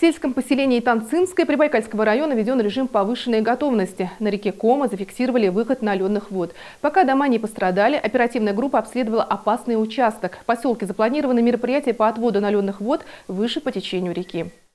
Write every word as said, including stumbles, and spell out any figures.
сельском поселении Танцинское Прибайкальского района введен режим повышенной готовности. На реке Кома зафиксировали выход наленных вод. Пока дома не пострадали, оперативная группа обследовала опасный участок. В поселке запланированы мероприятия по отводу наленных вод выше по течению реки.